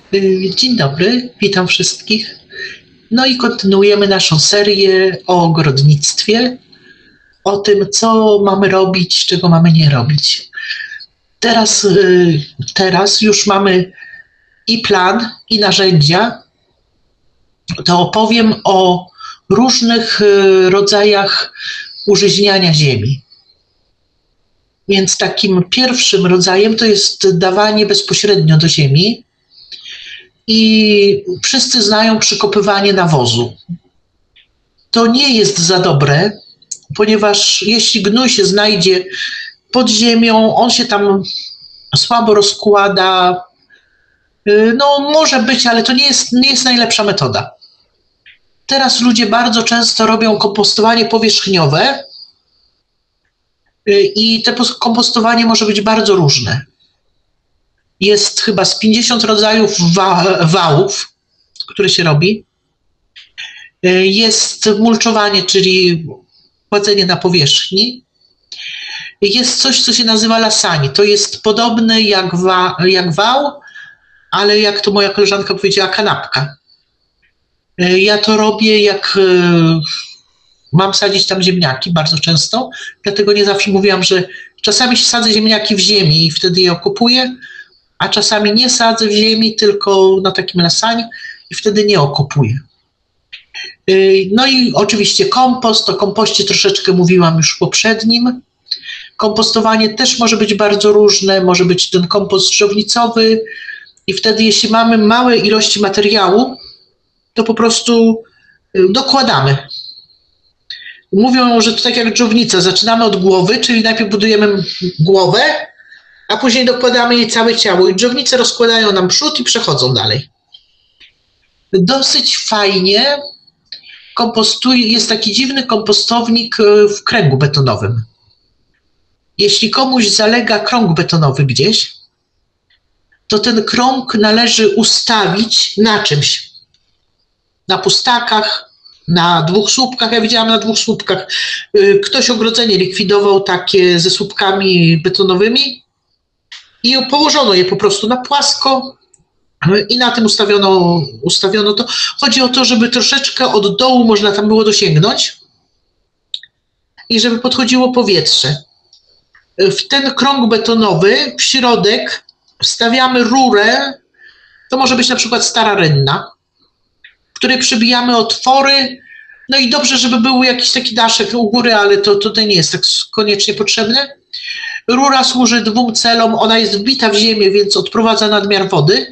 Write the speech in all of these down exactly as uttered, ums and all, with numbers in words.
Y, Dzień dobry, witam wszystkich. No i kontynuujemy naszą serię o ogrodnictwie, o tym, co mamy robić, czego mamy nie robić. Teraz, y, teraz już mamy i plan, i narzędzia. To opowiem o różnych y, rodzajach użyźniania ziemi. Więc takim pierwszym rodzajem to jest dawanie bezpośrednio do ziemi. I wszyscy znają przykopywanie nawozu. To nie jest za dobre, ponieważ jeśli gnój się znajdzie pod ziemią, on się tam słabo rozkłada. No może być, ale to nie jest, nie jest najlepsza metoda. Teraz ludzie bardzo często robią kompostowanie powierzchniowe i to kompostowanie może być bardzo różne. Jest chyba z pięćdziesiąt rodzajów wa wałów, które się robi. Jest mulczowanie, czyli kładzenie na powierzchni. Jest coś, co się nazywa lasani. To jest podobne jak, wa jak wał, ale jak to moja koleżanka powiedziała, kanapka. Ja to robię, jak mam sadzić tam ziemniaki bardzo często, dlatego nie zawsze mówiłam, że czasami sadzę ziemniaki w ziemi i wtedy je okopuję, a czasami nie sadzę w ziemi, tylko na takim lasanie i wtedy nie okopuję. No i oczywiście kompost, o kompoście troszeczkę mówiłam już w poprzednim. Kompostowanie też może być bardzo różne, może być ten kompost żownicowy i wtedy jeśli mamy małe ilości materiału, to po prostu dokładamy. Mówią, że to tak jak dżownica, zaczynamy od głowy, czyli najpierw budujemy głowę, a później dokładamy jej całe ciało i dżownice rozkładają nam przód i przechodzą dalej. Dosyć fajnie kompostuje, jest taki dziwny kompostownik w kręgu betonowym. Jeśli komuś zalega krąg betonowy gdzieś, to ten krąg należy ustawić na czymś. Na pustakach, na dwóch słupkach. Ja widziałam na dwóch słupkach. Ktoś ogrodzenie likwidował takie ze słupkami betonowymi i położono je po prostu na płasko i na tym ustawiono, ustawiono to. Chodzi o to, żeby troszeczkę od dołu można tam było dosięgnąć i żeby podchodziło powietrze. W ten krąg betonowy w środek wstawiamy rurę, to może być na przykład stara rynna, w której przybijamy otwory, no i dobrze, żeby był jakiś taki daszek u góry, ale to tutaj nie jest tak koniecznie potrzebne. Rura służy dwóm celom, ona jest wbita w ziemię, więc odprowadza nadmiar wody,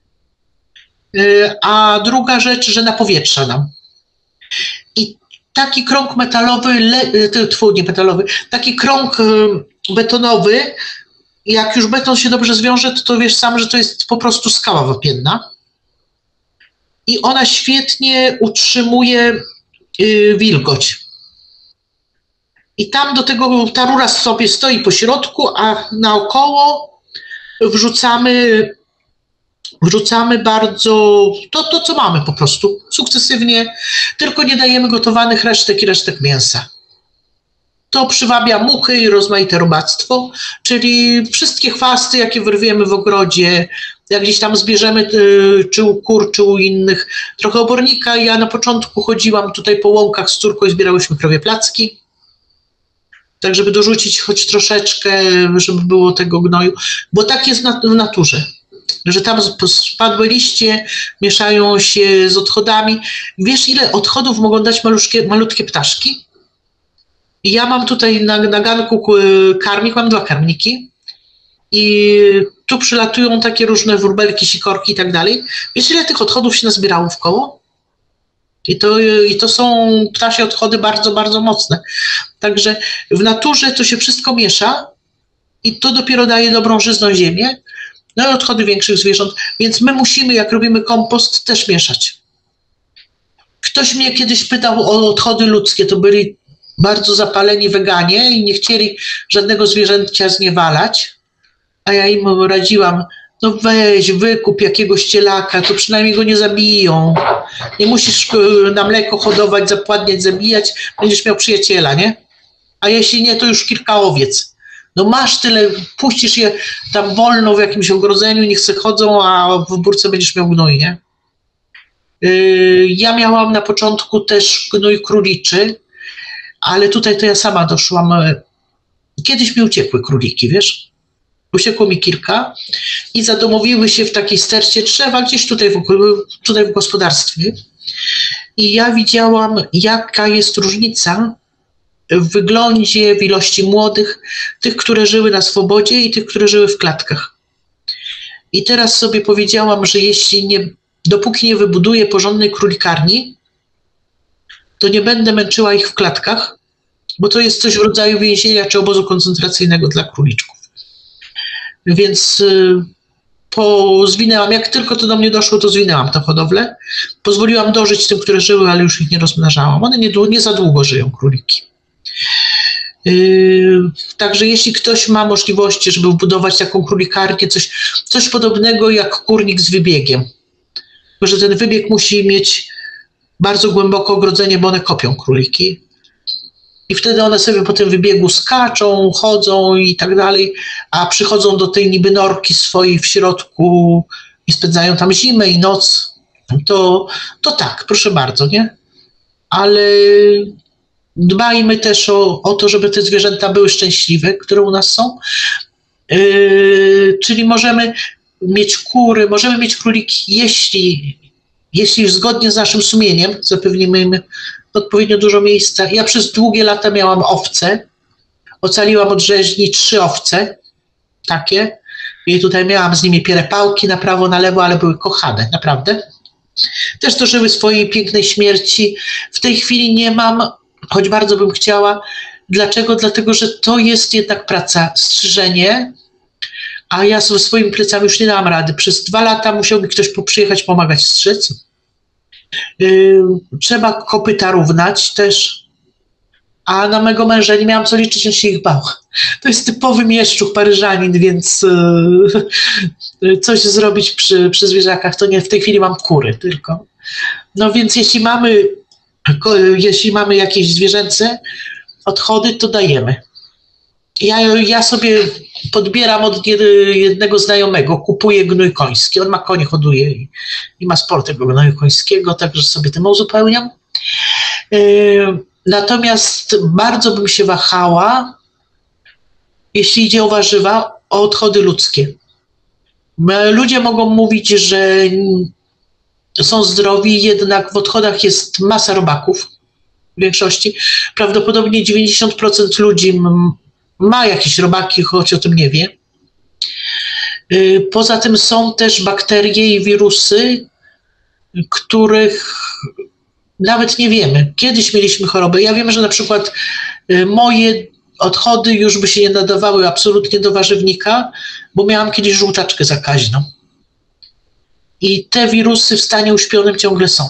a druga rzecz, że napowietrza nam. I taki krąg metalowy, tfu, nie metalowy, taki krąg betonowy, jak już beton się dobrze zwiąże, to, to wiesz sam, że to jest po prostu skała wapienna. I ona świetnie utrzymuje y, wilgoć. I tam do tego ta rura sobie stoi po środku, a naokoło wrzucamy, wrzucamy bardzo to, to, co mamy po prostu, sukcesywnie, tylko nie dajemy gotowanych resztek i resztek mięsa. To przywabia muchy i rozmaite robactwo, czyli wszystkie chwasty, jakie wyrwiemy w ogrodzie, jak gdzieś tam zbierzemy, czy u kur, czy u innych, trochę obornika. Ja na początku chodziłam tutaj po łąkach z córką i zbierałyśmy krowie placki, tak żeby dorzucić choć troszeczkę, żeby było tego gnoju, bo tak jest w naturze, że tam spadłe liście mieszają się z odchodami. Wiesz, ile odchodów mogą dać maluszkie, malutkie ptaszki? I ja mam tutaj na, na ganku karmik, mam dwa karmniki i tu przylatują takie różne wróbelki, sikorki i tak dalej. Wiesz, ile tych odchodów się nazbierało w koło? I to, I to są ptasie odchody bardzo, bardzo mocne. Także w naturze to się wszystko miesza i to dopiero daje dobrą, żyzną ziemię, no i odchody większych zwierząt. Więc my musimy, jak robimy kompost, też mieszać. Ktoś mnie kiedyś pytał o odchody ludzkie, to byli bardzo zapaleni weganie i nie chcieli żadnego zwierzęcia zniewalać, a ja im radziłam, no weź, wykup jakiegoś cielaka, to przynajmniej go nie zabiją. Nie musisz na mleko hodować, zapładniać, zabijać, będziesz miał przyjaciela, nie? A jeśli nie, to już kilka owiec. No masz tyle, puścisz je tam wolno w jakimś ogrodzeniu, niech se chodzą, a w burce będziesz miał gnój, nie? Yy, ja miałam na początku też gnój króliczy, ale tutaj to ja sama doszłam. Kiedyś mi uciekły króliki, wiesz? Uciekło mi kilka i zadomowiły się w takiej stercie drzewa gdzieś tutaj w, tutaj w gospodarstwie. I ja widziałam, jaka jest różnica w wyglądzie, w ilości młodych, tych, które żyły na swobodzie i tych, które żyły w klatkach. I teraz sobie powiedziałam, że jeśli nie, dopóki nie wybuduję porządnej królikarni, to nie będę męczyła ich w klatkach, bo to jest coś w rodzaju więzienia czy obozu koncentracyjnego dla króliczków. Więc y, po, zwinęłam, jak tylko to do mnie doszło, to zwinęłam tę hodowlę. Pozwoliłam dożyć tym, które żyły, ale już ich nie rozmnażałam. One nie, nie za długo żyją, króliki. Yy, także jeśli ktoś ma możliwości, żeby budować taką królikarnię, coś, coś podobnego jak kurnik z wybiegiem, tylko że ten wybieg musi mieć bardzo głęboko ogrodzenie, bo one kopią króliki i wtedy one sobie po tym wybiegu skaczą, chodzą i tak dalej, a przychodzą do tej niby norki swojej w środku i spędzają tam zimę i noc, to, to tak, proszę bardzo, nie? Ale dbajmy też o, o to, żeby te zwierzęta były szczęśliwe, które u nas są. Yy, czyli możemy mieć kury, możemy mieć króliki, jeśli, jeśli zgodnie z naszym sumieniem zapewnimy im odpowiednio dużo miejsca. Ja przez długie lata miałam owce, ocaliłam od rzeźni trzy owce, takie, i tutaj miałam z nimi pierepałki na prawo, na lewo, ale były kochane, naprawdę. Też dożyły swojej pięknej śmierci. W tej chwili nie mam, choć bardzo bym chciała. Dlaczego? Dlatego, że to jest jednak praca, strzyżenie, a ja ze swoimi plecami już nie dałam rady. Przez dwa lata musiał mi ktoś przyjechać pomagać strzec. Yy, trzeba kopyta równać też, a na mego męża nie miałam co liczyć, on się ich bał. To jest typowy mieszczuch, paryżanin, więc yy, coś zrobić przy, przy zwierzakach, to nie, w tej chwili mam kury tylko. No więc jeśli mamy, jeśli mamy jakieś zwierzęce odchody, to dajemy. Ja, ja sobie podbieram od jednego znajomego, kupuję gnój koński, on ma konie, hoduje i, i ma sporo tego gnoju końskiego, także sobie tym uzupełniam. Yy, natomiast bardzo bym się wahała, jeśli idzie o warzywa, o odchody ludzkie. Ludzie mogą mówić, że są zdrowi, jednak w odchodach jest masa robaków w większości. Prawdopodobnie dziewięćdziesiąt procent ludzi ma jakieś robaki, choć o tym nie wie. Poza tym są też bakterie i wirusy, których nawet nie wiemy. Kiedyś mieliśmy chorobę. Ja wiem, że na przykład moje odchody już by się nie nadawały absolutnie do warzywnika, bo miałam kiedyś żółtaczkę zakaźną. I te wirusy w stanie uśpionym ciągle są.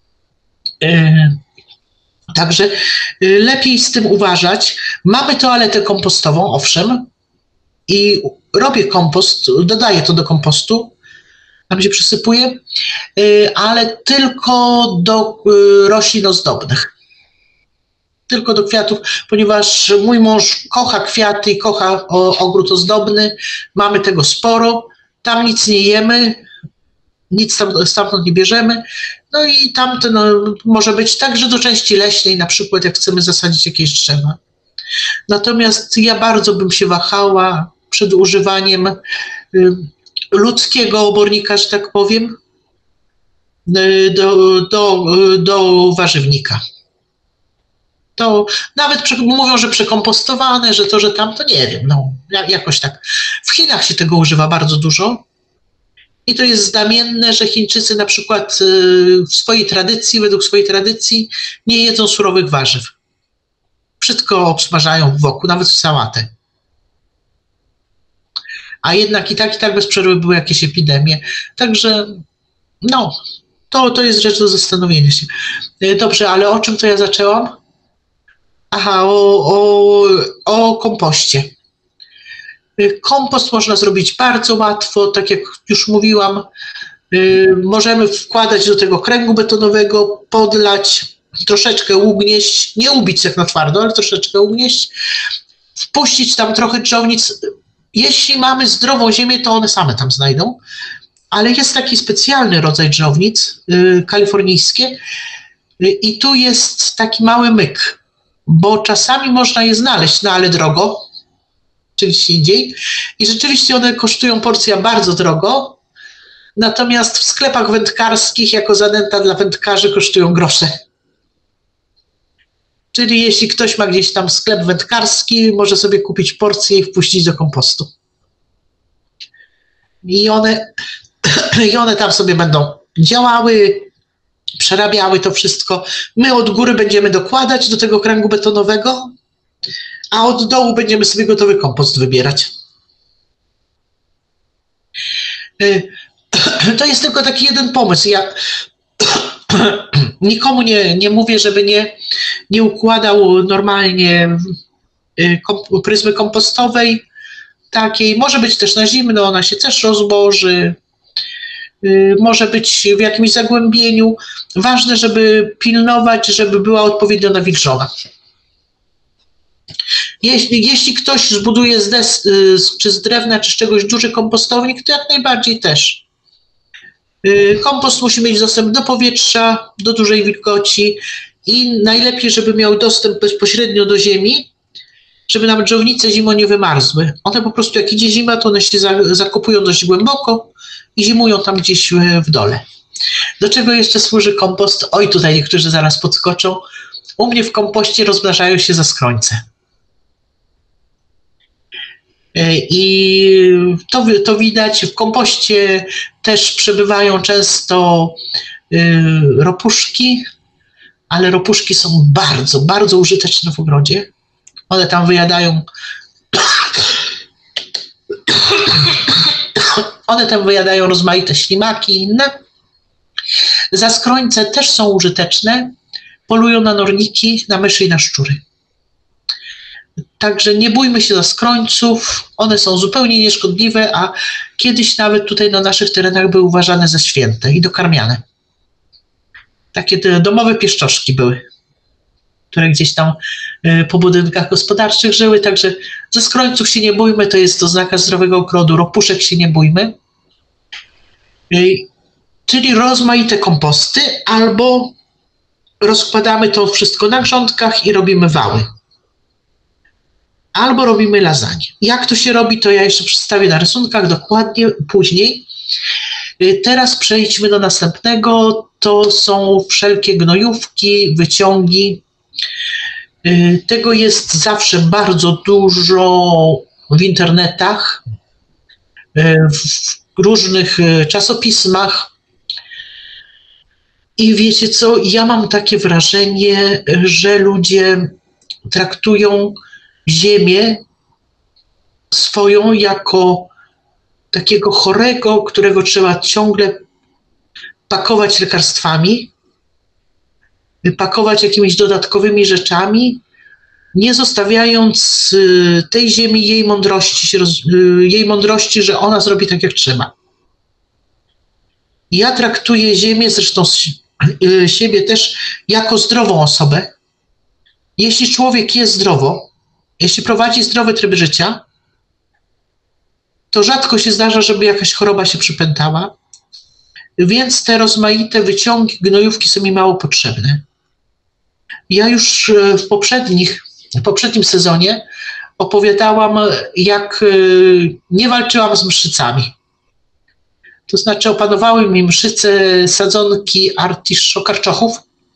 Także lepiej z tym uważać. Mamy toaletę kompostową, owszem, i robię kompost, dodaję to do kompostu, tam się przysypuję, ale tylko do roślin ozdobnych. Tylko do kwiatów, ponieważ mój mąż kocha kwiaty i kocha ogród ozdobny, mamy tego sporo, tam nic nie jemy, nic tam, stamtąd nie bierzemy, no i tamte no, może być także do części leśnej, na przykład jak chcemy zasadzić jakieś drzewa. Natomiast ja bardzo bym się wahała przed używaniem y, ludzkiego obornika, że tak powiem, y, do, do, y, do warzywnika. To nawet prze, mówią, że przekompostowane, że to, że tam, to nie wiem, no jakoś tak. W Chinach się tego używa bardzo dużo. I to jest znamienne, że Chińczycy na przykład w swojej tradycji, według swojej tradycji nie jedzą surowych warzyw. Wszystko obsmażają wokół, nawet w sałatę. A jednak i tak, i tak bez przerwy były jakieś epidemie. Także no, to, to jest rzecz do zastanowienia się. Dobrze, ale o czym to ja zaczęłam? Aha, o, o, o kompoście. Kompost można zrobić bardzo łatwo, tak jak już mówiłam. Yy, możemy wkładać do tego kręgu betonowego, podlać, troszeczkę ugnieść, nie ubić jak na twardo, ale troszeczkę ugnieść. wpuścić tam trochę dżownic. Jeśli mamy zdrową ziemię, to one same tam znajdą, ale jest taki specjalny rodzaj dżownic, yy, kalifornijskie, yy, i tu jest taki mały myk, bo czasami można je znaleźć, no ale drogo, czy gdzieś indziej, i rzeczywiście one kosztują porcja bardzo drogo, natomiast w sklepach wędkarskich jako zanęta dla wędkarzy kosztują grosze. Czyli jeśli ktoś ma gdzieś tam sklep wędkarski, może sobie kupić porcję i wpuścić do kompostu. I one, i one tam sobie będą działały, przerabiały to wszystko. My od góry będziemy dokładać do tego kręgu betonowego, a od dołu będziemy sobie gotowy kompost wybierać. To jest tylko taki jeden pomysł. Ja nikomu nie, nie mówię, żeby nie, nie układał normalnie kom, pryzmy kompostowej takiej. Może być też na zimno, ona się też rozłoży. Może być w jakimś zagłębieniu. Ważne, żeby pilnować, żeby była odpowiednio nawilżona. Jeśli, jeśli ktoś zbuduje z des, czy z drewna, czy z czegoś duży kompostownik, to jak najbardziej też. Kompost musi mieć dostęp do powietrza, do dużej wilgoci i najlepiej, żeby miał dostęp bezpośrednio do ziemi, żeby nam dżownice zimą nie wymarzły. One po prostu, jak idzie zima, to one się zakopują dość głęboko i zimują tam gdzieś w dole. Do czego jeszcze służy kompost? Oj, tutaj niektórzy zaraz podskoczą. U mnie w kompoście rozmnażają się zaskrońce. I to, to widać, w kompoście też przebywają często y, ropuszki, ale ropuszki są bardzo, bardzo użyteczne w ogrodzie. One tam wyjadają one tam wyjadają rozmaite ślimaki i inne. Zaskrońce też są użyteczne, polują na norniki, na myszy i na szczury. Także nie bójmy się zaskrońców, one są zupełnie nieszkodliwe, a kiedyś nawet tutaj na naszych terenach były uważane za święte i dokarmiane. Takie te domowe pieszczoszki były, które gdzieś tam po budynkach gospodarczych żyły, także zaskrońców się nie bójmy, to jest oznaka zdrowego ogrodu, ropuszek się nie bójmy. Czyli rozmaite komposty, albo rozkładamy to wszystko na grządkach i robimy wały. Albo robimy lasagne. Jak to się robi, to ja jeszcze przedstawię na rysunkach dokładnie później. Teraz przejdźmy do następnego. To są wszelkie gnojówki, wyciągi. Tego jest zawsze bardzo dużo w internetach, w różnych czasopismach. I wiecie co, ja mam takie wrażenie, że ludzie traktują ziemię swoją jako takiego chorego, którego trzeba ciągle pakować lekarstwami, pakować jakimiś dodatkowymi rzeczami, nie zostawiając tej ziemi jej mądrości, jej mądrości, że ona zrobi tak, jak trzeba. Ja traktuję ziemię, zresztą siebie też, jako zdrową osobę. Jeśli człowiek jest zdrowo, jeśli prowadzi zdrowy tryb życia, to rzadko się zdarza, żeby jakaś choroba się przypętała, więc te rozmaite wyciągi, gnojówki są mi mało potrzebne. Ja już w, poprzednich, w poprzednim sezonie opowiadałam, jak nie walczyłam z mszycami. To znaczy opanowały mi mszyce sadzonki artiszokarczochów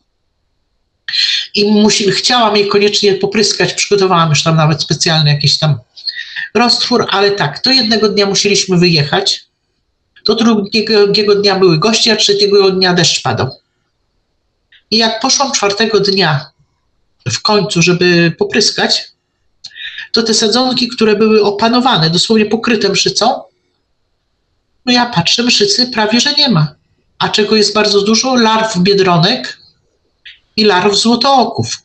i musi, chciałam je koniecznie popryskać, przygotowałam już tam nawet specjalny jakiś tam roztwór, ale tak, to jednego dnia musieliśmy wyjechać, do drugiego dnia były goście, a trzeciego dnia deszcz padał. I jak poszłam czwartego dnia w końcu, żeby popryskać, to te sadzonki, które były opanowane, dosłownie pokryte mszycą, no ja patrzę, mszycy prawie, że nie ma. A czego jest bardzo dużo? Larw biedronek i larw złotooków.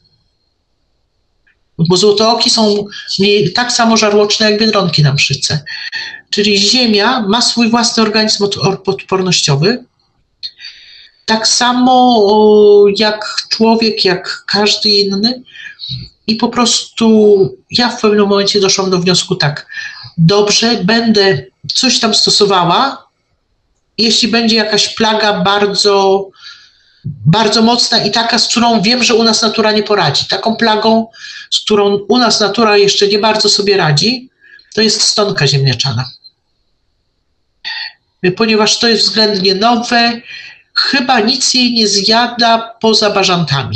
Bo złotooki są tak samo żarłoczne jak biedronki na mszyce. Czyli ziemia ma swój własny organizm odpornościowy. tak samo o, jak człowiek, jak każdy inny. I po prostu ja w pewnym momencie doszłam do wniosku tak, dobrze, będę coś tam stosowała, jeśli będzie jakaś plaga bardzo, bardzo mocna i taka, z którą wiem, że u nas natura nie poradzi. Taką plagą, z którą u nas natura jeszcze nie bardzo sobie radzi, to jest stonka ziemniaczana. Ponieważ to jest względnie nowe, chyba nic jej nie zjada poza bażantami.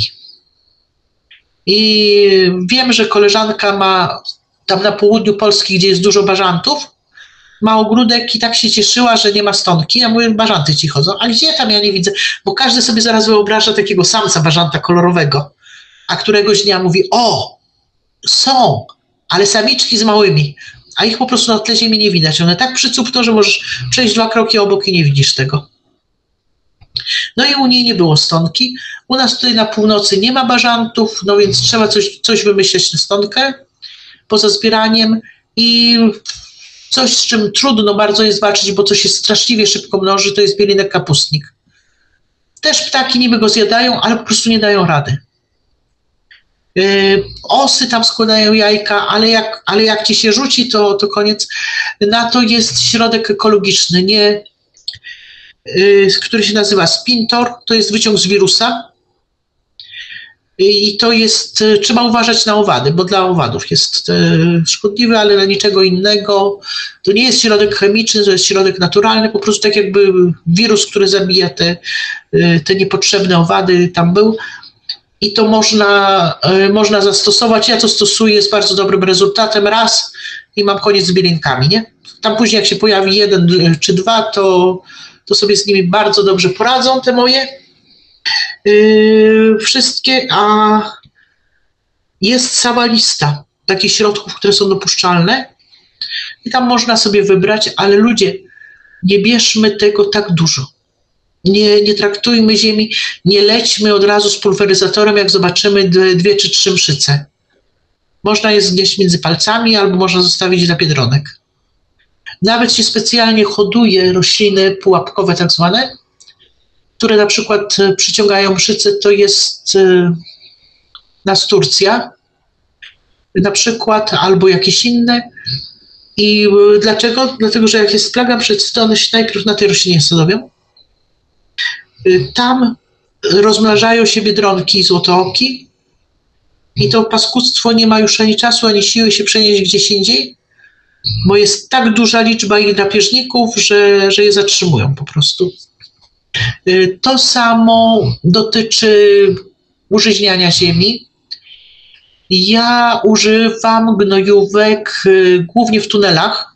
I wiem, że koleżanka ma tam na południu Polski, gdzie jest dużo bażantów, ma ogródek i tak się cieszyła, że nie ma stonki. Ja mówię, bażanty ci chodzą. A gdzie tam ja nie widzę? Bo każdy sobie zaraz wyobraża takiego samca bażanta kolorowego, a któregoś dnia mówi, o, są, ale samiczki z małymi, a ich po prostu na tle ziemi nie widać. One tak przycupną, że możesz przejść dwa kroki obok i nie widzisz tego. No i u niej nie było stonki. U nas tutaj na północy nie ma bażantów, no więc trzeba coś, coś wymyśleć na stonkę poza zbieraniem i coś, z czym trudno bardzo jest walczyć, bo to się straszliwie szybko mnoży, to jest bielinek kapustnik. Też ptaki niby go zjadają, ale po prostu nie dają rady. Yy, osy tam składają jajka, ale jak, ale jak ci się rzuci, to, to koniec. Na to jest środek ekologiczny, nie, yy, który się nazywa Spintor, to jest wyciąg z wirusa. I to jest, trzeba uważać na owady, bo dla owadów jest szkodliwy, ale dla niczego innego. To nie jest środek chemiczny, to jest środek naturalny, po prostu tak jakby wirus, który zabija te, te niepotrzebne owady, tam był. I to można, można zastosować. Ja to stosuję z bardzo dobrym rezultatem raz i mam koniec z bielinkami, nie? Tam później jak się pojawi jeden czy dwa, to, to sobie z nimi bardzo dobrze poradzą te moje. Yy, wszystkie, a jest cała lista takich środków, które są dopuszczalne i tam można sobie wybrać, ale ludzie, nie bierzmy tego tak dużo. Nie, nie traktujmy ziemi, nie lećmy od razu z pulweryzatorem, jak zobaczymy dwie, dwie czy trzy mszyce. Można je znieść między palcami albo można zostawić dla biedronek. Nawet się specjalnie hoduje rośliny pułapkowe tak zwane, które na przykład przyciągają mszyce, to jest nasturcja na przykład, albo jakieś inne. I dlaczego? Dlatego, że jak jest plaga mszyc, to one się najpierw na tej roślinie sadowią. Tam rozmnażają się biedronki i złotooki i to paskudztwo nie ma już ani czasu, ani siły się przenieść gdzieś indziej, bo jest tak duża liczba ich drapieżników, że, że je zatrzymują po prostu. To samo dotyczy użyźniania ziemi. Ja używam gnojówek głównie w tunelach,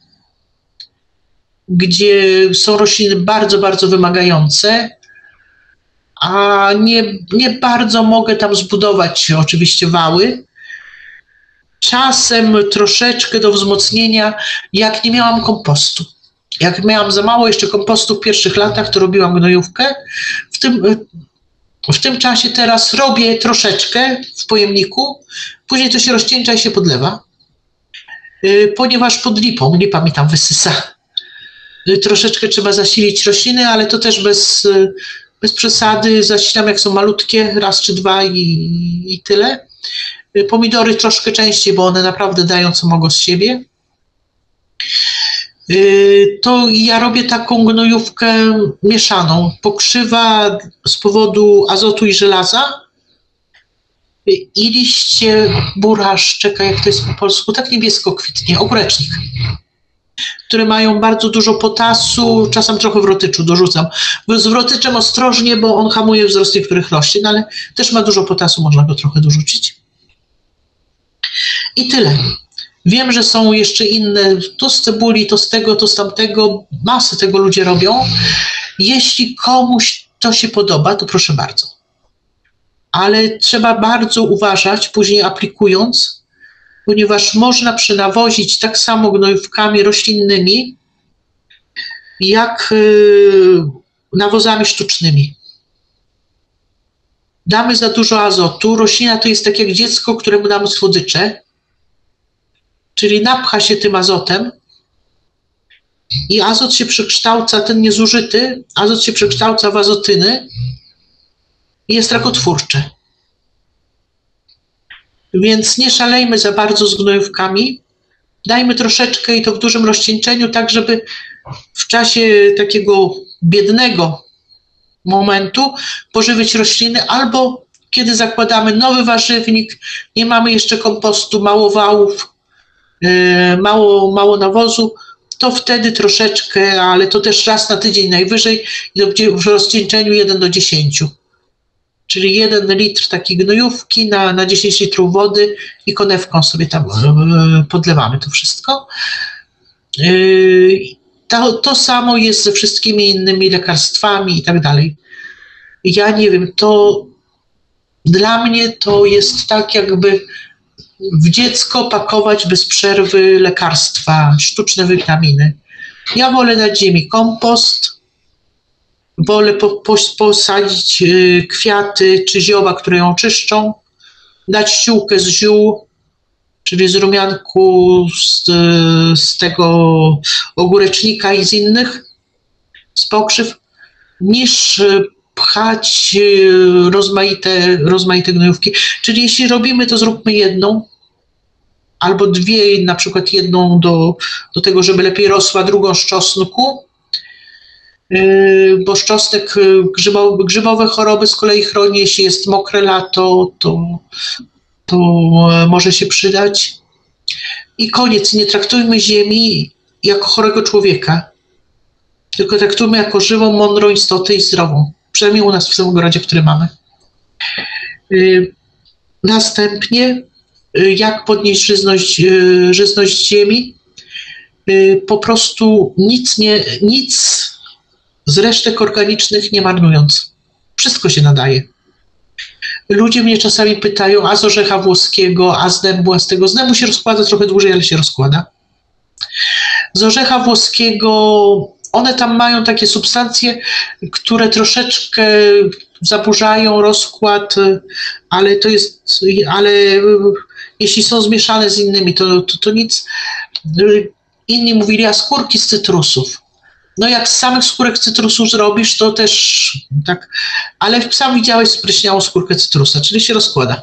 gdzie są rośliny bardzo, bardzo wymagające, a nie, nie bardzo mogę tam zbudować oczywiście wały. Czasem troszeczkę do wzmocnienia, jak nie miałam kompostu. Jak miałam za mało jeszcze kompostu w pierwszych latach, to robiłam gnojówkę. W tym, w tym czasie teraz robię troszeczkę w pojemniku, później to się rozcieńcza i się podlewa, ponieważ pod lipą, lipa mi tam wysysa. Troszeczkę trzeba zasilić rośliny, ale to też bez, bez przesady. Zasilam jak są malutkie, raz czy dwa i, i tyle. Pomidory troszkę częściej, bo one naprawdę dają co mogą z siebie. To ja robię taką gnojówkę mieszaną. Pokrzywa z powodu azotu i żelaza i liście burasz, czekaj jak to jest po polsku, tak niebiesko kwitnie, ogórecznik, które mają bardzo dużo potasu, czasem trochę wrotyczu dorzucam. Z wrotyczem ostrożnie, bo on hamuje wzrost niektórych roślin, ale też ma dużo potasu, można go trochę dorzucić. I tyle. Wiem, że są jeszcze inne, to z cebuli, to z tego, to z tamtego, masę tego ludzie robią. Jeśli komuś to się podoba, to proszę bardzo. Ale trzeba bardzo uważać, później aplikując, ponieważ można przenawozić tak samo gnojówkami roślinnymi, jak nawozami sztucznymi. Damy za dużo azotu. Roślina to jest tak jak dziecko, któremu damy słodycze, czyli napcha się tym azotem i azot się przekształca, ten niezużyty, azot się przekształca w azotyny i jest rakotwórcze. Więc nie szalejmy za bardzo z gnojówkami. Dajmy troszeczkę i to w dużym rozcieńczeniu, tak żeby w czasie takiego biednego momentu pożywić rośliny, albo kiedy zakładamy nowy warzywnik, nie mamy jeszcze kompostu, mało wałów, yy, mało, mało nawozu, to wtedy troszeczkę, ale to też raz na tydzień najwyżej w rozcieńczeniu jeden do dziesięciu. Czyli jeden litr takiej gnojówki na, na dziesięć litrów wody i konewką sobie tam yy, podlewamy to wszystko. Yy, to, to samo jest ze wszystkimi innymi lekarstwami i tak dalej. Ja nie wiem, to dla mnie to jest tak, jakby w dziecko pakować bez przerwy lekarstwa, sztuczne witaminy. Ja wolę dać ziemi kompost, wolę po, po, posadzić y, kwiaty czy zioła, które ją czyszczą, dać ściółkę z ziół, czyli z rumianku, z, z tego ogórecznika i z innych, z pokrzyw, niż pchać rozmaite, rozmaite gnojówki. Czyli jeśli robimy, to zróbmy jedną albo dwie, na przykład jedną do, do tego, żeby lepiej rosła, drugą z czosnku, bo czosnek, grzybowe, grzybowe choroby z kolei chroni, jeśli jest mokre lato, to, to może się przydać. I koniec, nie traktujmy ziemi jako chorego człowieka, tylko traktujmy jako żywą, mądrą istotę i zdrową. Przynajmniej u nas w tym ogrodzie, który mamy. Następnie, jak podnieść żyzność, żyzność ziemi? Po prostu nic, nie, nic z resztek organicznych nie marnując. Wszystko się nadaje. Ludzie mnie czasami pytają, a z orzecha włoskiego, a z dębu, a z tego. Z dębu się rozkłada trochę dłużej, ale się rozkłada. Z orzecha włoskiego one tam mają takie substancje, które troszeczkę zaburzają rozkład, ale to jest, ale jeśli są zmieszane z innymi, to, to, to nic. Inni mówili, a skórki z cytrusów. No jak z samych skórek cytrusu zrobisz, to też tak, ale sam widziałeś spryśniałą skórkę cytrusa, czyli się rozkłada.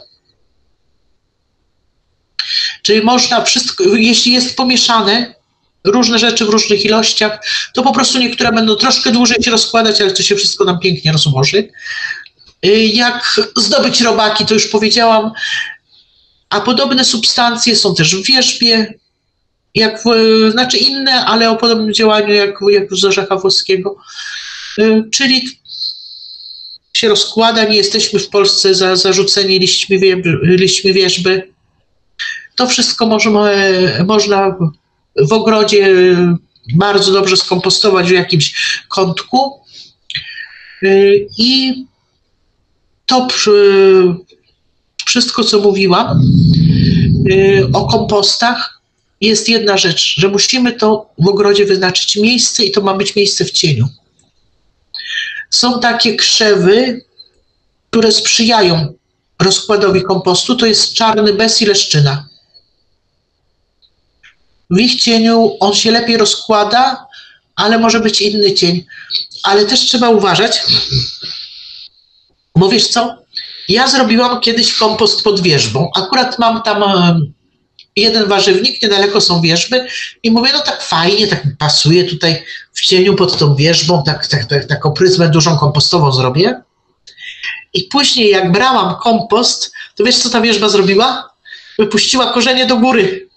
Czyli można wszystko, jeśli jest pomieszane, różne rzeczy w różnych ilościach, to po prostu niektóre będą troszkę dłużej się rozkładać, ale to się wszystko nam pięknie rozłoży. Jak zdobyć robaki, to już powiedziałam, a podobne substancje są też w wierzbie, jak w, znaczy inne, ale o podobnym działaniu jak, jak z orzecha włoskiego. Czyli się rozkłada, nie jesteśmy w Polsce za, zarzuceni liśćmi, liśćmi wierzby. To wszystko można, można w ogrodzie bardzo dobrze skompostować w jakimś kątku i to wszystko, co mówiłam o kompostach, jest jedna rzecz, że musimy to w ogrodzie wyznaczyć miejsce i to ma być miejsce w cieniu. Są takie krzewy, które sprzyjają rozkładowi kompostu, to jest czarny bez i leszczyna. W ich cieniu on się lepiej rozkłada, ale może być inny cień. Ale też trzeba uważać, bo wiesz co, ja zrobiłam kiedyś kompost pod wierzbą. Akurat mam tam jeden warzywnik, niedaleko są wierzby i mówię, no tak fajnie, tak mi pasuje tutaj w cieniu pod tą wierzbą, tak, tak, tak, taką pryzmę dużą kompostową zrobię. I później jak brałam kompost, to wiesz co ta wierzba zrobiła? Wypuściła korzenie do góry.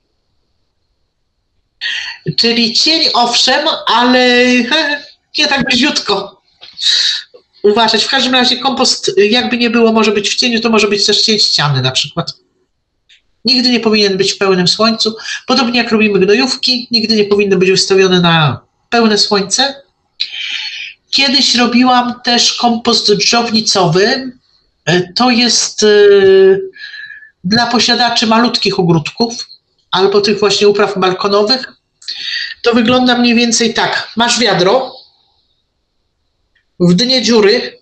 Czyli cień owszem, ale nie tak bliziutko. Uważać. W każdym razie kompost, jakby nie było, może być w cieniu, to może być też cień ściany na przykład. Nigdy nie powinien być w pełnym słońcu. Podobnie jak robimy gnojówki, nigdy nie powinny być wystawione na pełne słońce. Kiedyś robiłam też kompost dżdżownicowy. To jest y, dla posiadaczy malutkich ogródków albo tych właśnie upraw balkonowych. To wygląda mniej więcej tak. Masz wiadro, w dnie dziury.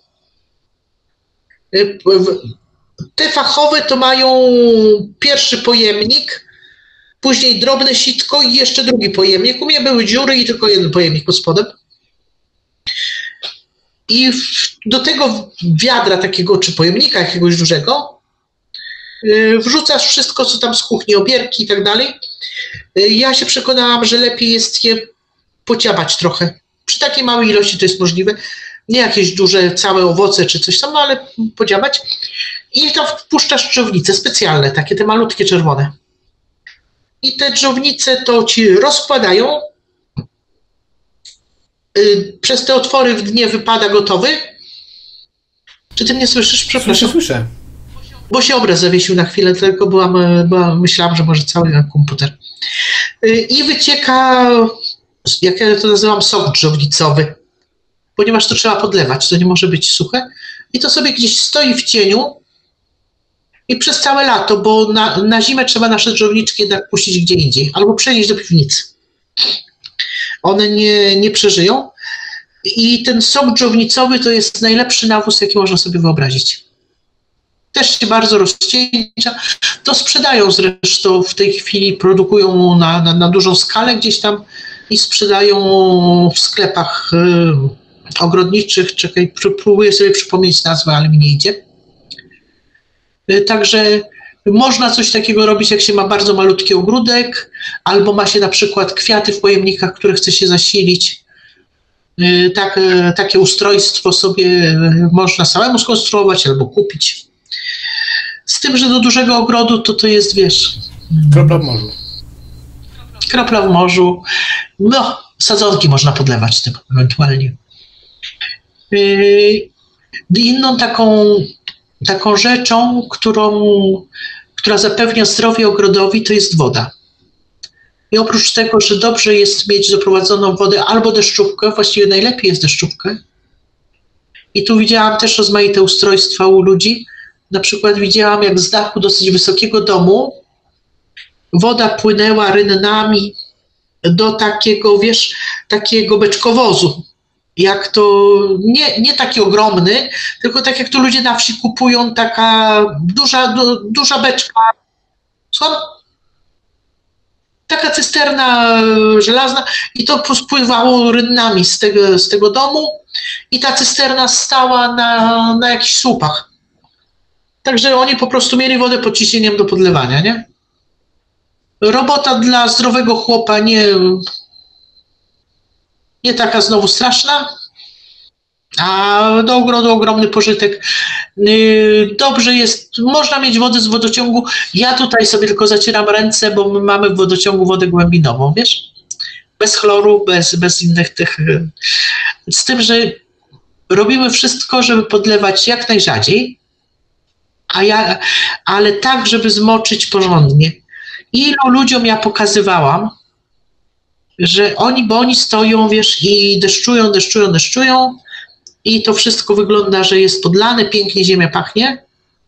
Te fachowe to mają pierwszy pojemnik, później drobne sitko i jeszcze drugi pojemnik. U mnie były dziury i tylko jeden pojemnik pod spodem. i w, do tego wiadra takiego, czy pojemnika jakiegoś dużego, yy, wrzucasz wszystko, co tam z kuchni, obierki i tak dalej. Yy, ja się przekonałam, że lepiej jest je pociabać trochę. Przy takiej małej ilości to jest możliwe. Nie jakieś duże, całe owoce czy coś tam, no ale podziabać. I tam wpuszczasz dżownice specjalne, takie te malutkie czerwone. I te dżownice to ci rozkładają. Yy, przez te otwory w dnie wypada gotowy. Czy ty mnie słyszysz? Przepraszam. Słyszę, słyszę. Bo się obraz zawiesił na chwilę, tylko byłam, byłam, myślałam, że może cały komputer. Yy, I wycieka, jak ja to nazywam, sok dżownicowy. Ponieważ to trzeba podlewać, to nie może być suche. I to sobie gdzieś stoi w cieniu i przez całe lato, bo na, na zimę trzeba nasze dżowniczki jednak puścić gdzie indziej, albo przenieść do piwnicy. One nie, nie przeżyją. I ten sok dżownicowy to jest najlepszy nawóz, jaki można sobie wyobrazić. Też się bardzo rozcieńcza. To sprzedają zresztą w tej chwili, produkują na, na, na dużą skalę gdzieś tam i sprzedają w sklepach y, ogrodniczych. Czekaj, próbuję sobie przypomnieć nazwę, ale mi nie idzie. Y, także można coś takiego robić, jak się ma bardzo malutki ogródek, albo ma się na przykład kwiaty w pojemnikach, które chce się zasilić. Y, tak, y, takie ustrojstwo sobie można samemu skonstruować albo kupić. Z tym, że do dużego ogrodu to to jest, wiesz... Kropla w morzu. Kropla w morzu. No, sadzonki można podlewać tym ewentualnie. Yy, inną taką, taką rzeczą, którą, która zapewnia zdrowie ogrodowi, to jest woda. I oprócz tego, że dobrze jest mieć doprowadzoną wodę albo deszczówkę, właściwie najlepiej jest deszczówkę. I tu widziałam też rozmaite ustrojstwa u ludzi. Na przykład widziałam, jak z dachu dosyć wysokiego domu woda płynęła rynnami do takiego, wiesz, takiego beczkowozu. Jak to, nie, nie taki ogromny, tylko tak jak to ludzie na wsi kupują, taka duża, du, duża beczka. Słucham? Taka cysterna żelazna i to spływało rynnami z tego, z tego domu i ta cysterna stała na, na jakichś słupach. Także oni po prostu mieli wodę pod ciśnieniem do podlewania, nie? Robota dla zdrowego chłopa nie, nie taka znowu straszna, a do ogrodu ogromny pożytek. Dobrze jest, można mieć wodę z wodociągu. Ja tutaj sobie tylko zacieram ręce, bo my mamy w wodociągu wodę głębinową, wiesz? Bez chloru, bez, bez innych tych... Z tym, że robimy wszystko, żeby podlewać jak najrzadziej, a ja, ale tak, żeby zmoczyć porządnie. Ilu ludziom ja pokazywałam, że oni, bo oni stoją, wiesz, i deszczują, deszczują, deszczują i to wszystko wygląda, że jest podlane, pięknie ziemia pachnie,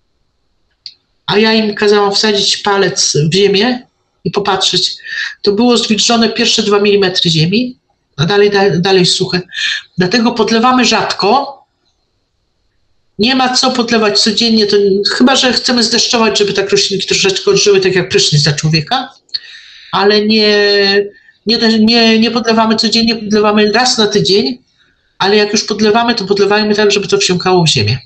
a ja im kazałam wsadzić palec w ziemię i popatrzeć. To było zwilżone pierwsze dwa milimetry ziemi, a dalej, dalej, dalej suche. Dlatego podlewamy rzadko. Nie ma co podlewać codziennie, to chyba że chcemy zdeszczować, żeby tak roślinki troszeczkę odżyły, tak jak prysznic dla człowieka, ale nie, nie, nie, nie podlewamy codziennie, podlewamy raz na tydzień, ale jak już podlewamy, to podlewajmy tak, żeby to wsiąkało w ziemię.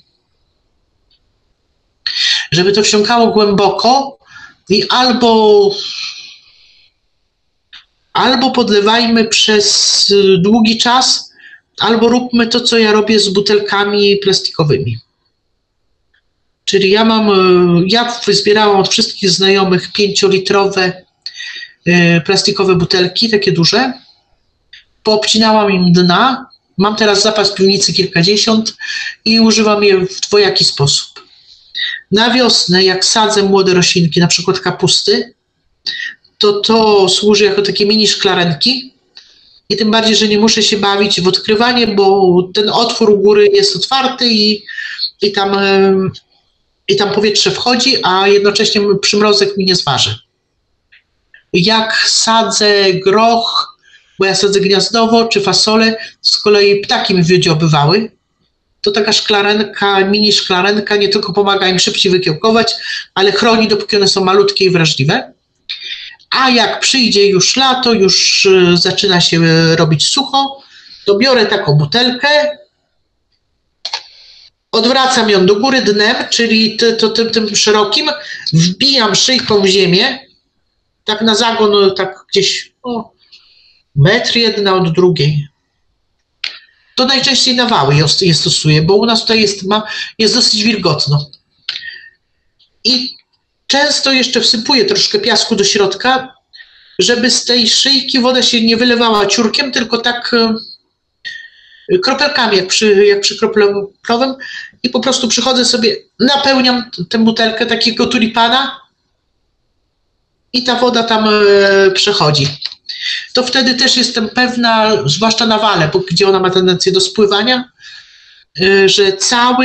Żeby to wsiąkało głęboko i albo, albo podlewajmy przez długi czas, albo róbmy to, co ja robię z butelkami plastikowymi. Czyli ja mam, ja wyzbierałam od wszystkich znajomych pięciolitrowe plastikowe butelki, takie duże. Poobcinałam im dna. Mam teraz zapas piwnicy kilkadziesiąt i używam je w dwojaki sposób. Na wiosnę, jak sadzę młode roślinki, na przykład kapusty, to to służy jako takie mini szklarenki. I tym bardziej, że nie muszę się bawić w odkrywanie, bo ten otwór u góry jest otwarty i, i, tam, i tam powietrze wchodzi, a jednocześnie przymrozek mi nie zważy. Jak sadzę groch, bo ja sadzę gniazdowo, czy fasolę, z kolei ptaki mi wydziobywały, to taka szklarenka, mini szklarenka nie tylko pomaga im szybciej wykiełkować, ale chroni, dopóki one są malutkie i wrażliwe. A jak przyjdzie już lato, już zaczyna się robić sucho, to biorę taką butelkę odwracam ją do góry dnem, czyli ty, to, tym, tym szerokim, wbijam szyjką w ziemię, tak na zagon, tak gdzieś o, metr jedna od drugiej. To najczęściej na wały je stosuję, bo u nas tutaj jest, ma, jest dosyć wilgotno. I często jeszcze wsypuję troszkę piasku do środka, żeby z tej szyjki woda się nie wylewała ciurkiem, tylko tak kropelkami, jak przy, jak przy kroplowym, i po prostu przychodzę sobie, napełniam tę butelkę takiego tulipana i ta woda tam e, przechodzi. To wtedy też jestem pewna, zwłaszcza na wale, bo gdzie ona ma tendencję do spływania, e, że cały,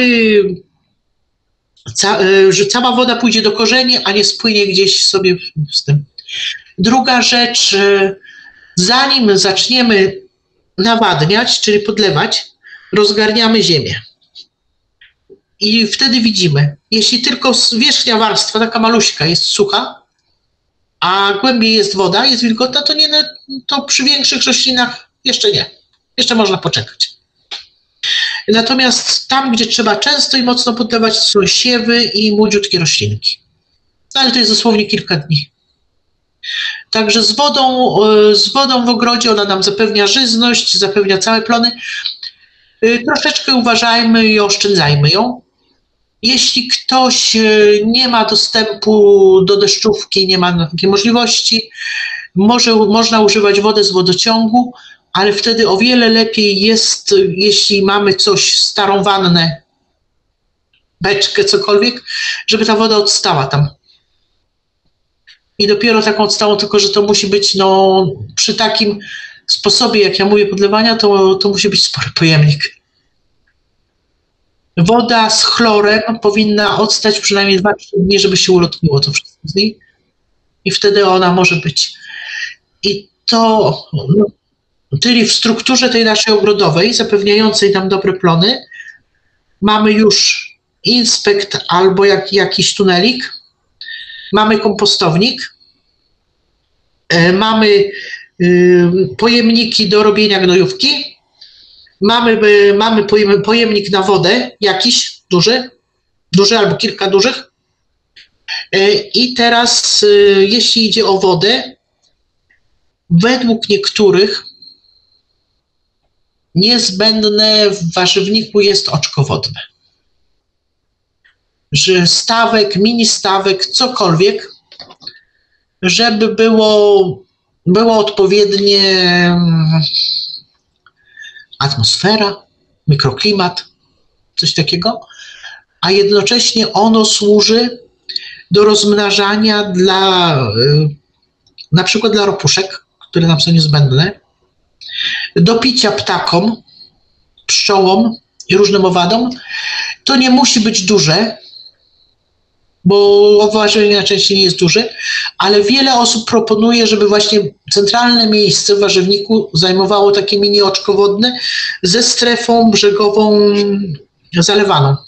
ca, e, że cała woda pójdzie do korzeni, a nie spłynie gdzieś sobie z tym. Druga rzecz, e, zanim zaczniemy nawadniać, czyli podlewać, rozgarniamy ziemię. I wtedy widzimy, jeśli tylko wierzchnia warstwa, taka maluśka, jest sucha, a głębiej jest woda, jest wilgotna, to, nie, to przy większych roślinach jeszcze nie. Jeszcze można poczekać. Natomiast tam, gdzie trzeba często i mocno podlewać, to są siewy i młodziutkie roślinki. No, ale to jest dosłownie kilka dni. Także z wodą, z wodą w ogrodzie ona nam zapewnia żyzność, zapewnia całe plony. Troszeczkę uważajmy i oszczędzajmy ją. Jeśli ktoś nie ma dostępu do deszczówki, nie ma takiej możliwości, może, można używać wody z wodociągu, ale wtedy o wiele lepiej jest, jeśli mamy coś, starą wannę, beczkę, cokolwiek, żeby ta woda odstała tam. I dopiero taką odstałą, tylko że to musi być, no, przy takim sposobie, jak ja mówię, podlewania, to, to musi być spory pojemnik. Woda z chlorem powinna odstać przynajmniej dwa trzy dni, żeby się ulotniło to wszystko z niej. I wtedy ona może być. I to, no, czyli w strukturze tej naszej ogrodowej, zapewniającej nam dobre plony, mamy już inspekt albo jak, jakiś tunelik, mamy kompostownik, e, mamy y, pojemniki do robienia gnojówki, mamy, y, mamy pojem, pojemnik na wodę, jakiś duży, duży albo kilka dużych. E, I teraz, y, jeśli idzie o wodę, według niektórych niezbędne w warzywniku jest oczko wodne. Że stawek, mini stawek, cokolwiek, żeby było, było odpowiednie atmosfera, mikroklimat, coś takiego, a jednocześnie ono służy do rozmnażania dla, na przykład dla ropuszek, które nam są niezbędne, do picia ptakom, pszczołom i różnym owadom. To nie musi być duże, bo warzywienie najczęściej nie jest duży, ale wiele osób proponuje, żeby właśnie centralne miejsce w warzywniku zajmowało takie mini oczko wodne ze strefą brzegową zalewaną.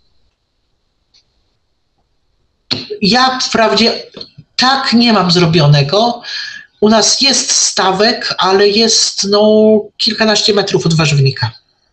Ja wprawdzie tak nie mam zrobionego. U nas jest stawek, ale jest no kilkanaście metrów od warzywnika.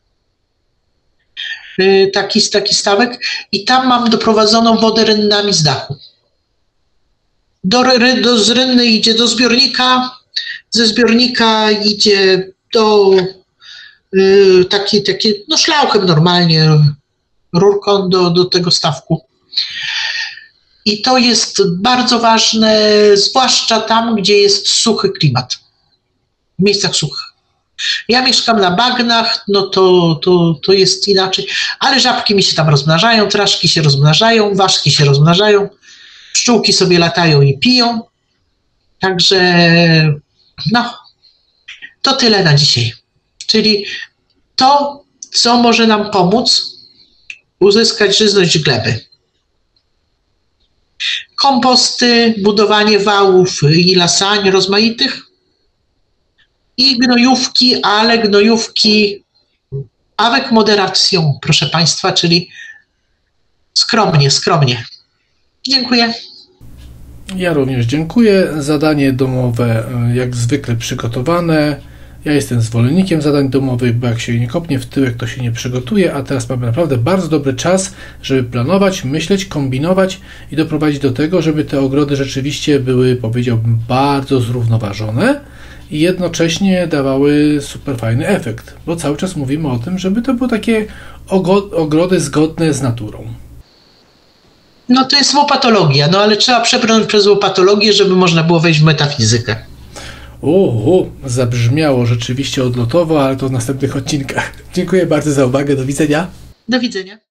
Taki, taki stawek i tam mam doprowadzoną wodę rynnami z dachu. Do, do, z rynny idzie do zbiornika, ze zbiornika idzie do y, taki, taki, no szlauchem normalnie, rurką do, do tego stawku. I to jest bardzo ważne, zwłaszcza tam, gdzie jest suchy klimat, w miejscach suchych. Ja mieszkam na bagnach, no to, to, to jest inaczej, ale żabki mi się tam rozmnażają, traszki się rozmnażają, ważki się rozmnażają, pszczółki sobie latają i piją. Także no, to tyle na dzisiaj. Czyli to, co może nam pomóc uzyskać żyzność gleby. Komposty, budowanie wałów i lasań rozmaitych i gnojówki, ale gnojówki avec moderacją, proszę Państwa, czyli skromnie, skromnie. Dziękuję. Ja również dziękuję. Zadanie domowe jak zwykle przygotowane. Ja jestem zwolennikiem zadań domowych, bo jak się nie kopnie w tyłek, to się nie przygotuje, a teraz mamy naprawdę bardzo dobry czas, żeby planować, myśleć, kombinować i doprowadzić do tego, żeby te ogrody rzeczywiście były, powiedziałbym, bardzo zrównoważone i jednocześnie dawały super fajny efekt, bo cały czas mówimy o tym, żeby to były takie ogrody zgodne z naturą. No to jest łopatologia, no ale trzeba przebrnąć przez łopatologię, żeby można było wejść w metafizykę. Uhu, zabrzmiało rzeczywiście odlotowo, ale to w następnych odcinkach. Dziękuję bardzo za uwagę, do widzenia. Do widzenia.